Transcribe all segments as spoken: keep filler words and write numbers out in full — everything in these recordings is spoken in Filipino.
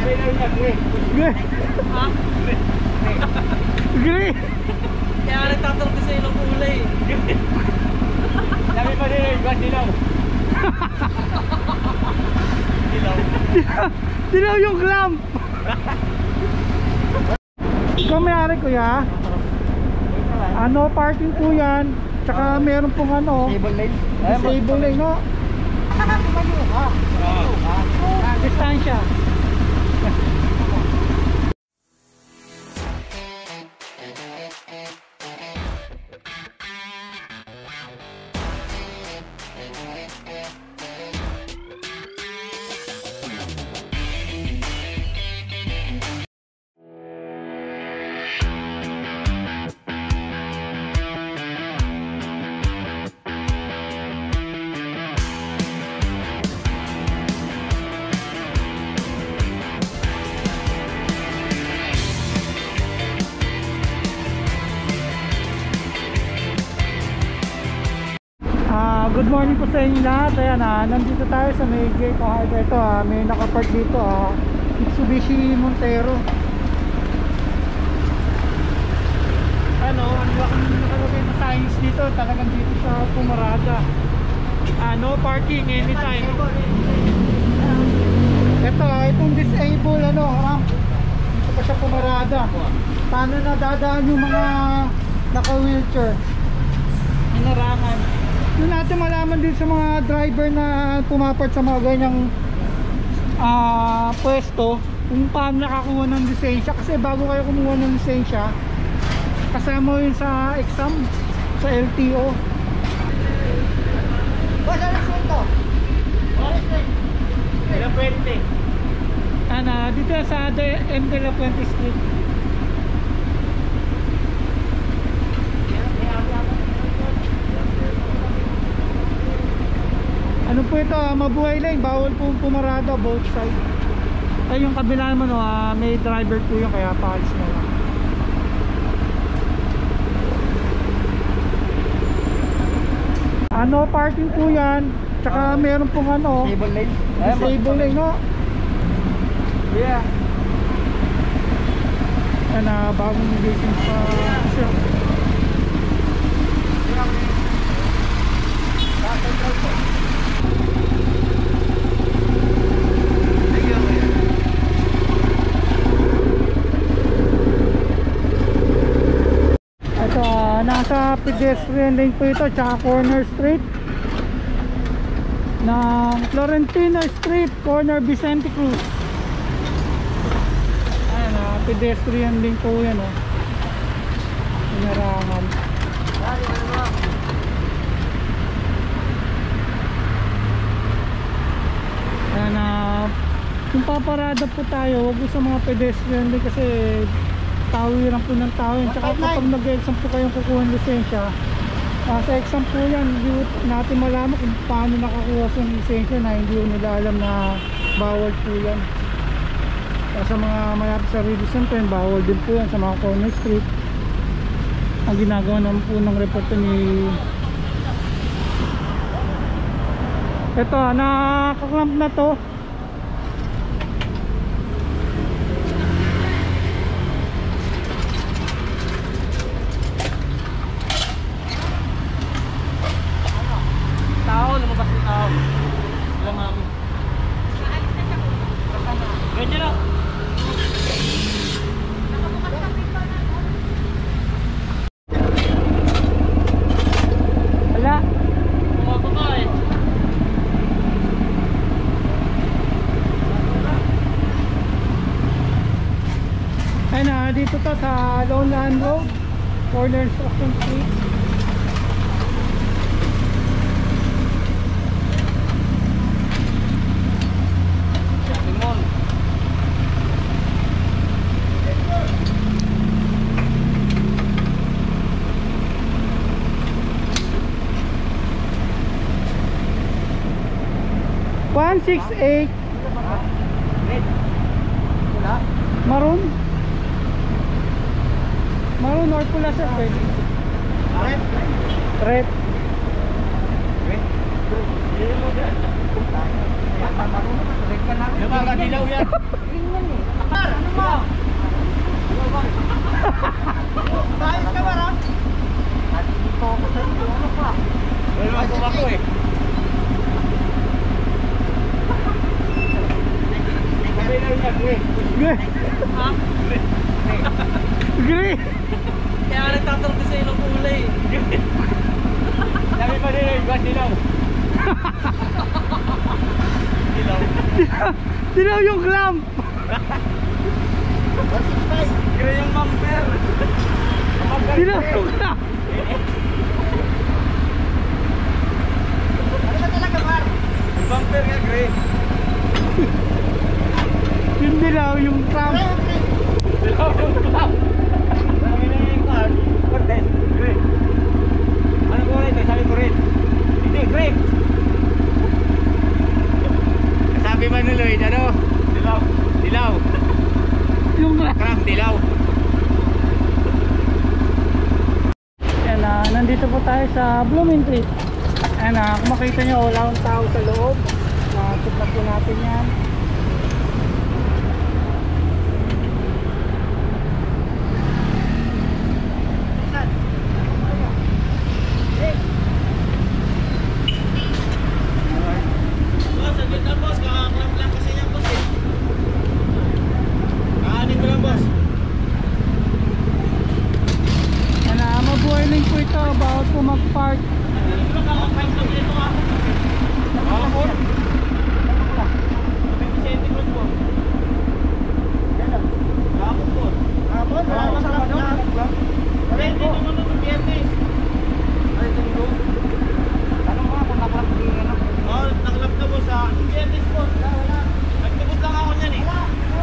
Gray. Ha? Gray. Kaya nagtatanong ko sa ilang kulay. Sabi pa din, ba dilaw? Dilaw. Dilaw yung clamp. Ikaw may-ari kuya? Ano, parking po yan. Tsaka meron pong ano, Table lane. disable lane, no? Ah, distansya. Good morning po sa inyo lahat. Ayan ah, nandito tayo sa may gate. Ah, ito ah, may nakapark dito ah, Mitsubishi Montero. Ano, ano akong nakalagay na signs dito. Talagang dito sa pumarada. Ah, no parking anytime. Ito ah, itong disable ano, ramp. Dito pa siya pumarada. Paano na dadaan yung mga naka-wheelchair? Inarangan. Doon natin malaman din sa mga driver na pumapart sa mga ganyang uh, pwesto kung paano nakakuha ng lisensya, kasi bago kayo kumuha ng lisensya kasama yun sa exam sa L T O. Basta na sunto. De La Puente. Ano, dito sa M De La Puente Street. Ano po ito, mabuhay lang, bawal po pumarada both side. Ay yung kabila naman oh, may driver po yung kaya paalis na lang. Ano, parking po yan. Tsaka meron pong ano, Table lane. disable lane, no? Yeah. Yan na, bagong license pa siya. Ito, uh, nasa pedestrian lane po ito, tsaka corner street ng Florentino Street, corner Vicente Cruz. Ayan, uh, pedestrian lane po yan, oh. Inarangan. Ayan, uh, kung paparada po tayo, wag po sa mga pedestrian lane kasi tawiran po ng tao yun. Tsaka kapag nag-exam po kayong kukuha ng lisensya, uh, sa exam po yan, hindi natin malaman kung paano nakakuha sa lisensya na hindi nila alam na bawal po yan. Uh, sa mga malapit sa Rio Center, bawal din po yan sa mga corner street. Ang ginagawa naman po ng reporto ni ito, nakaklamp na to. Tao, lumabas ng tao. Wala mami. Ganyan lang. Wala. Bumababa eh. Ay na, dito to sa Lowland Road, corner Stockton Street. one six eight Maroon. Maroon or pula sir, pwede. Red. Red. Red. Red ka na. Yung mga dilaw yan. mo. Ayos ka ba, Ram? At dito ako sa iyo. Ano pa? Wala ako ako eh. Sabi na niya, Gre. Gre. Ha? Gre. Kaya nagtatanong din sa ilang kulay. Sabi pa nila, iba dilaw. Dilaw. Dilaw yung clamp. Gre yung bumper. Dilaw yung clamp. Ano ba talaga, Mar? Yung bumper nga, Gre. Yung dilaw yung clamp. Dilaw yung clamp. Sabi na yung car, Cortez, Gre. Ano ko rin? Sabi ko rin. Hindi, Gre. Sabi man ni Lloyd, ano? Dilaw. Dilaw. Yung clamp. Cramp, dilaw. Yan, uh, nandito po tayo sa Blooming Street. Ayan, uh, kung makita nyo, wala akong tao sa loob. Nakakit na po natin yan. Boss, saglit na boss. Kakaklamp lang kasi yan boss eh. Kaanin ko lang boss. Yan, uh, mabuhay po ito. Bawat po mag-park. Hindi ko lang kakakain kami nito nga. Oo, po. twenty boss po. Kapon boss. Kapon, wala ba sa kapon? twenty naman ng Biyernes. Ay, ito. Ano nga kung nakalap ko yung ano? Oo, nakalap na boss ha. Biyernes po. Nagtubos lang ako niyan eh.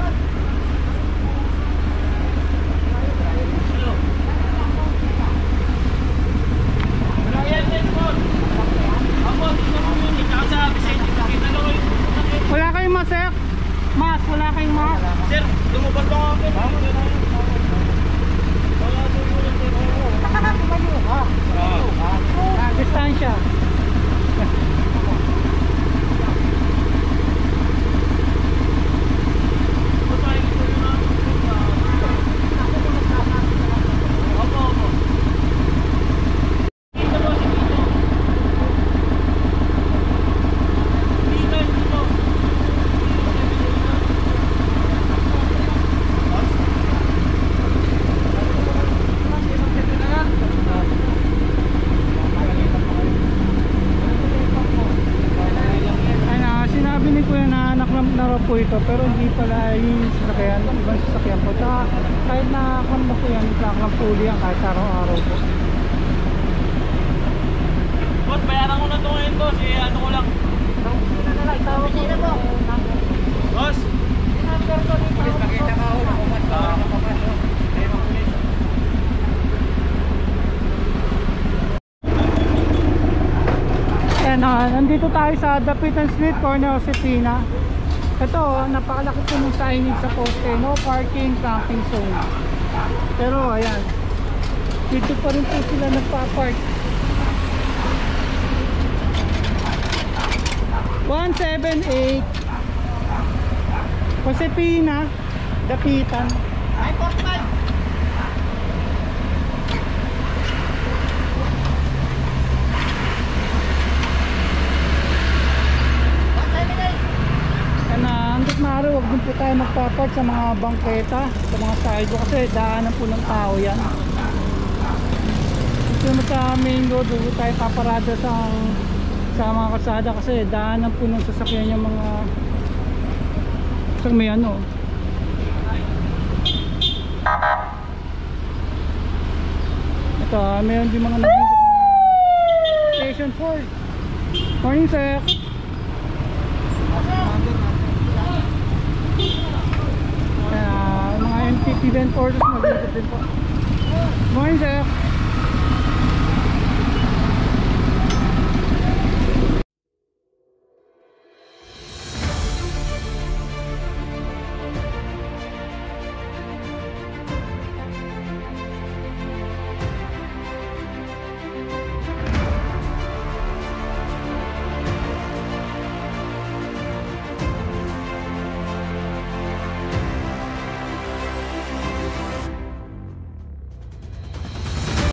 Hello. Biyernes po. Ako, dito mo yun eh. Tsaka sa Vicente, nakita na ko yung sakit. Wala kayong mask? Mask, wala kayong mask? Sir, lumabas lang ako. Wala po yun lang sir. Ah, distansya. Basahin ko yun na. Opo, opo. Dito po, dito. Dito, dito. Ay, na, sinabi ni Kuya na naklamp na raw po ito, pero hindi pala yung sasakyan, ibang sasakyan po. Tsaka kahit nakaklamp na po yan, nakaklamp po uli yan kahit araw-araw po. Boss, bayaran ko na ito ngayon, boss. Eh, ano ko lang. Boss, Pulis, makita ka ako. Nakumat ka. Nakapas. Hindi mo pulis. Ayan, ah, nandito tayo sa Dapitan Street, corner of Cetina. Ito, napakalaki po ng signage sa poste, no parking, camping zone. Pero ayan, dito pa rin po sila nagpa-park. one seven eight Josepina, Dapitan. Ay, forty-five. Hanggat maaari, huwag din po tayo magpapark sa mga bangketa, sa mga sidewalk kasi daanan po ng tao yan. Gusto mo sa main road, huwag tayo paparada sa, sa mga kalsada kasi daanan po ng sasakyan yung mga sa may ano. Ito, ah, mayroon din mga nagigit na station four. Morning sir. Uh, mga M T P B orders nagigit din po. Morning sir.